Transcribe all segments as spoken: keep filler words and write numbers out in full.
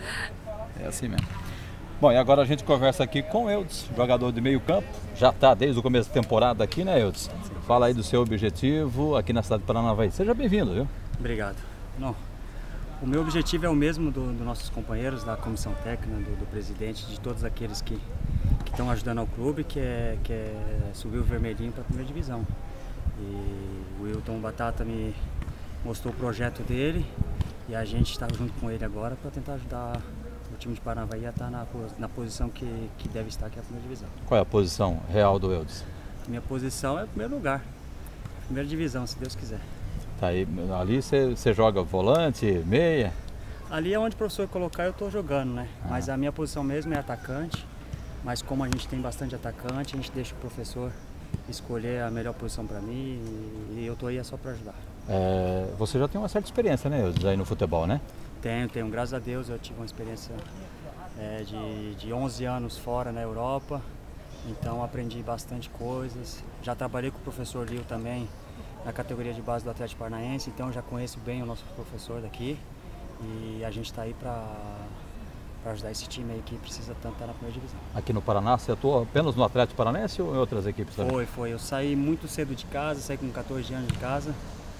É assim mesmo. Bom, e agora a gente conversa aqui com o Eudes, jogador de meio campo. Já está desde o começo da temporada aqui, né, Eudes? Fala aí do seu objetivo aqui na cidade de Paranavaí. Seja bem-vindo, viu? Obrigado. Não, o meu objetivo é o mesmo dos do nossos companheiros, da comissão técnica, do, do presidente, de todos aqueles que estão ajudando ao clube, que é, que é subir o vermelhinho para a primeira divisão. E o Wilton Batata me mostrou o projeto dele e a gente está junto com ele agora para tentar ajudar o time de Paranavaí a estar na, na posição que, que deve estar, que é a primeira divisão. Qual é a posição real do Eudes? Minha posição é o primeiro lugar, primeira divisão, se Deus quiser. Tá aí, ali você joga volante, meia? Ali é onde o professor colocar eu estou jogando, né? Ah. Mas a minha posição mesmo é atacante, mas como a gente tem bastante atacante, a gente deixa o professor escolher a melhor posição para mim e eu estou aí é só para ajudar. É, você já tem uma certa experiência, né, Eudes, aí no futebol, né? Tenho, tenho. Graças a Deus eu tive uma experiência é, de, de onze anos fora na Europa, então aprendi bastante coisas. Já trabalhei com o professor Lio também na categoria de base do Atlético Paranaense, então já conheço bem o nosso professor daqui e a gente está aí para para ajudar esse time aí que precisa tanto estar na primeira divisão. Aqui no Paraná, você atuou apenas no Atlético Paranaense ou em outras equipes também? Foi, foi. Eu saí muito cedo de casa, saí com quatorze anos de casa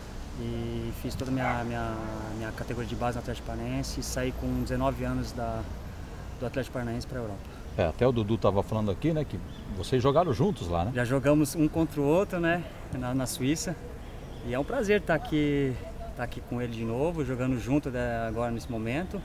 e fiz toda a minha, minha, minha categoria de base no Atlético Paranaense e saí com dezenove anos da, do Atlético Paranaense para a Europa. É, até o Dudu estava falando aqui, né, que vocês jogaram juntos lá, né? Já jogamos um contra o outro, né, na, na Suíça. E é um prazer estar aqui, estar aqui com ele de novo, jogando junto agora nesse momento.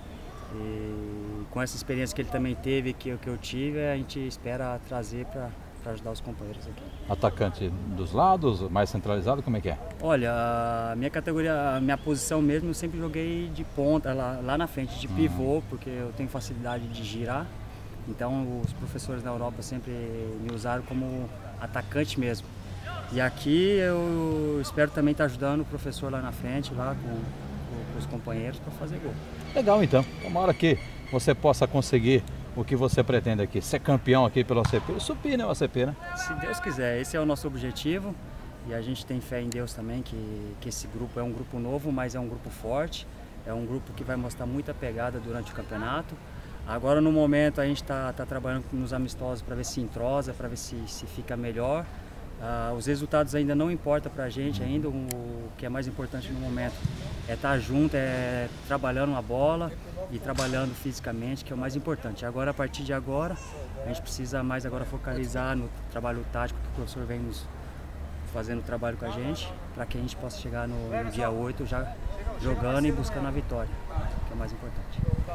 E com essa experiência que ele também teve, que, que eu tive, a gente espera trazer para ajudar os companheiros aqui. Atacante dos lados, mais centralizado, como é que é? Olha, a minha categoria, a minha posição mesmo, eu sempre joguei de ponta, lá, lá na frente, de pivô, porque eu tenho facilidade de girar. Então os professores na Europa sempre me usaram como atacante mesmo. E aqui eu espero também estar ajudando o professor lá na frente, lá com, com, com os companheiros, para fazer gol. Legal então, tomara que você possa conseguir o que você pretende aqui, ser campeão aqui pelo A C P e subir, né, o A C P, né? Se Deus quiser, esse é o nosso objetivo e a gente tem fé em Deus também, que, que esse grupo é um grupo novo, mas é um grupo forte, é um grupo que vai mostrar muita pegada durante o campeonato. Agora no momento a gente está tá trabalhando nos amistosos para ver se entrosa, para ver se, se fica melhor. Uh, os resultados ainda não importam para a gente, ainda o, o que é mais importante no momento é estar junto, é trabalhando a bola e trabalhando fisicamente, que é o mais importante. Agora, a partir de agora, a gente precisa mais agora focalizar no trabalho tático que o professor vem nos fazendo o trabalho com a gente, para que a gente possa chegar no, no dia oito já jogando e buscando a vitória, que é o mais importante.